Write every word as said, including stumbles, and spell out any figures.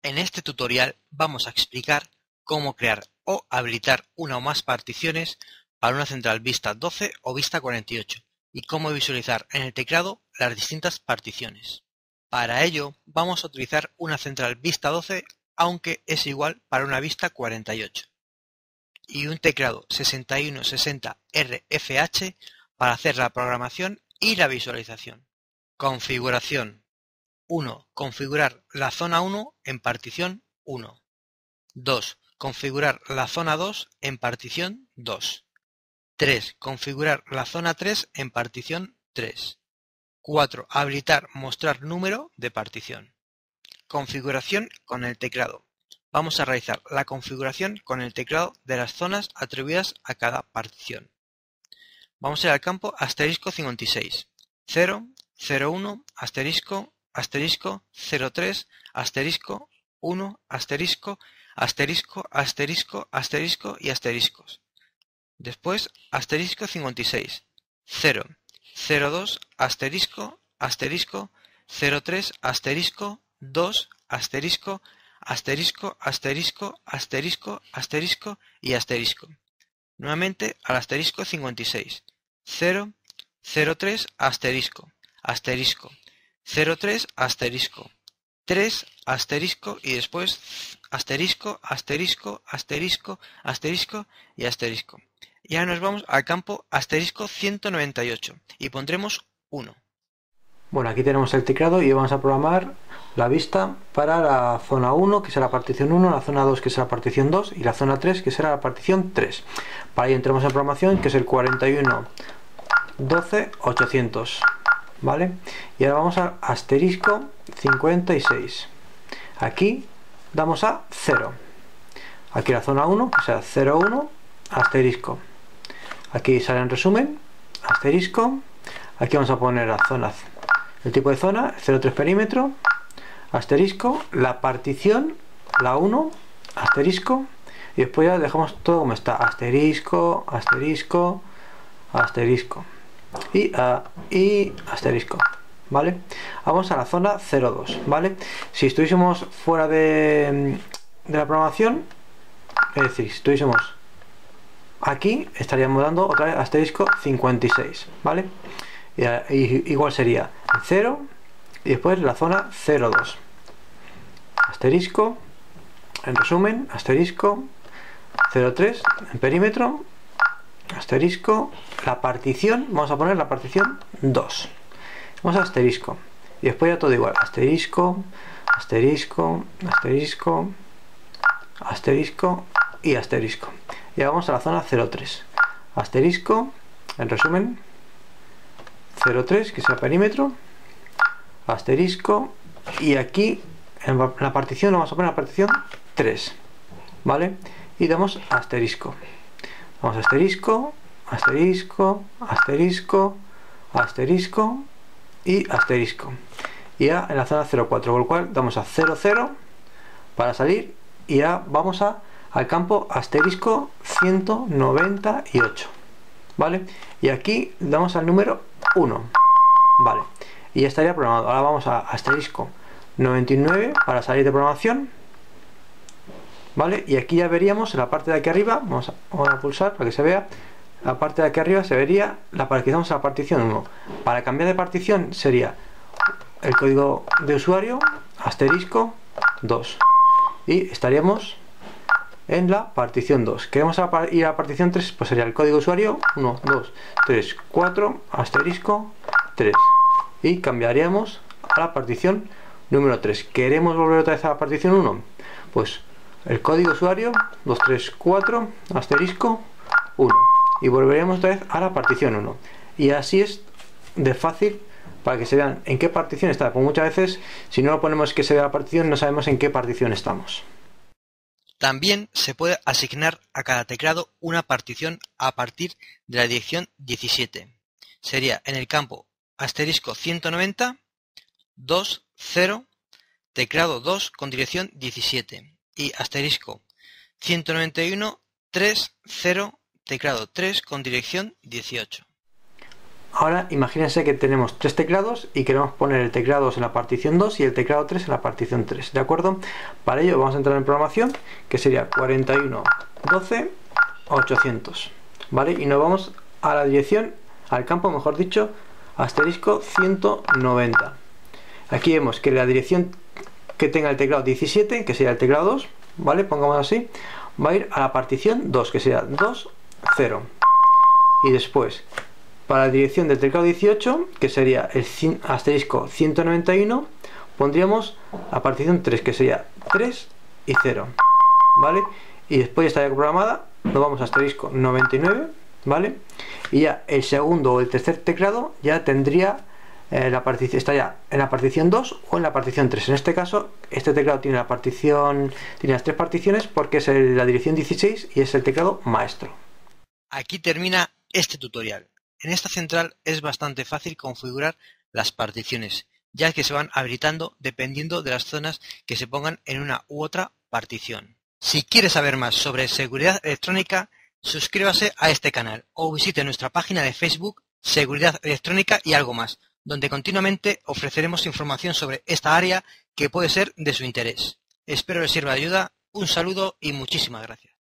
En este tutorial vamos a explicar cómo crear o habilitar una o más particiones para una central Vista doce o Vista cuarenta y ocho y cómo visualizar en el teclado las distintas particiones. Para ello vamos a utilizar una central Vista doce, aunque es igual para una Vista cuarenta y ocho, y un teclado sesenta y uno sesenta R F H para hacer la programación y la visualización. Configuración. uno. Configurar la zona uno en partición uno. dos. Configurar la zona dos en partición dos. tres. Configurar la zona tres en partición tres. cuatro. Habilitar mostrar número de partición. Configuración con el teclado. Vamos a realizar la configuración con el teclado de las zonas atribuidas a cada partición. Vamos a ir al campo asterisco cincuenta y seis, cero, cero uno, asterisco, asterisco, cero tres, asterisco, uno, asterisco, asterisco, asterisco, asterisco y asteriscos. Después asterisco cincuenta y seis, cero, cero dos, asterisco, asterisco, cero tres, asterisco, dos, asterisco, asterisco, asterisco, asterisco, asterisco y asterisco. Nuevamente al asterisco cincuenta y seis, cero, cero tres, asterisco, asterisco, cero tres, asterisco, tres, asterisco y después asterisco, asterisco, asterisco, asterisco y asterisco. Y ahora nos vamos al campo asterisco ciento noventa y ocho y pondremos uno. Bueno, aquí tenemos el teclado y vamos a programar la vista para la zona uno, que será la partición uno, la zona dos, que será la partición dos, y la zona tres, que será la partición tres. Para ello entramos en programación, que es el cuarenta y uno doce ochocientos, ¿vale? Y ahora vamos a asterisco cincuenta y seis. Aquí damos a cero. Aquí la zona uno, que será cero uno, asterisco. Aquí sale en resumen, asterisco. Aquí vamos a poner la zona, el tipo de zona, cero tres perímetro, asterisco, la partición, la uno, asterisco, y después ya dejamos todo como está, asterisco, asterisco, asterisco, y, uh, y asterisco, ¿vale? Vamos a la zona cero dos, ¿vale? Si estuviésemos fuera de, de la programación, es decir, si estuviésemos aquí, estaríamos dando otra vez asterisco cincuenta y seis, ¿vale? Y, y, igual sería cero y después la zona cero dos, asterisco, en resumen, asterisco, cero tres en perímetro, asterisco, la partición, vamos a poner la partición dos, vamos a asterisco y después ya todo igual, asterisco, asterisco, asterisco, asterisco y asterisco. Y vamos a la zona cero tres, asterisco, en resumen, cero tres, que es el perímetro, asterisco, y aquí en la partición vamos a poner la partición tres, ¿vale? Y damos asterisco, vamos a asterisco, asterisco, asterisco, asterisco y asterisco, y ya en la zona cero cuatro, con lo cual damos a cero cero para salir y ya vamos a, al campo asterisco ciento noventa y ocho, ¿vale? Y aquí damos al número uno, vale, y ya estaría programado. Ahora vamos a asterisco noventa y nueve para salir de programación, vale, y aquí ya veríamos en la parte de aquí arriba, vamos a, vamos a pulsar para que se vea, la parte de aquí arriba se vería la partición, a la partición uno. Para cambiar de partición sería el código de usuario, asterisco dos, y estaríamos en la partición dos. Queremos ir a la partición tres, pues sería el código de usuario uno, dos, tres, cuatro, asterisco tres, y cambiaríamos a la partición número tres. ¿Queremos volver otra vez a la partición uno? Pues el código de usuario dos, tres, cuatro, asterisco uno, y volveremos otra vez a la partición uno. Y así es de fácil para que se vean en qué partición está, porque muchas veces si no lo ponemos que se vea la partición no sabemos en qué partición estamos. También se puede asignar a cada teclado una partición a partir de la dirección diecisiete. Sería en el campo asterisco ciento noventa, dos, cero, teclado dos con dirección diecisiete, y asterisco ciento noventa y uno, tres, cero, teclado tres con dirección dieciocho. Ahora imagínense que tenemos tres teclados y queremos poner el teclado dos en la partición dos y el teclado tres en la partición tres, ¿de acuerdo? Para ello vamos a entrar en programación, que sería cuarenta y uno doce ochocientos, ¿vale? Y nos vamos a la dirección, al campo, mejor dicho, asterisco ciento noventa. Aquí vemos que la dirección que tenga el teclado diecisiete, que sería el teclado dos, ¿vale? Pongamos así, va a ir a la partición dos, que sería dos cero. Y después, para la dirección del teclado dieciocho, que sería el asterisco ciento noventa y uno, pondríamos la partición tres, que sería tres y cero, ¿vale? Y después ya estaría programada, nos vamos a asterisco noventa y nueve, ¿vale? Y ya el segundo o el tercer teclado ya tendría eh, la partición, estaría en la partición dos o en la partición tres. En este caso, este teclado tiene la partición, tiene las tres particiones porque es el, la dirección dieciséis y es el teclado maestro. Aquí termina este tutorial. En esta central es bastante fácil configurar las particiones, ya que se van habilitando dependiendo de las zonas que se pongan en una u otra partición. Si quieres saber más sobre seguridad electrónica, suscríbase a este canal o visite nuestra página de Facebook Seguridad Electrónica y algo más, donde continuamente ofreceremos información sobre esta área que puede ser de su interés. Espero les sirva de ayuda, un saludo y muchísimas gracias.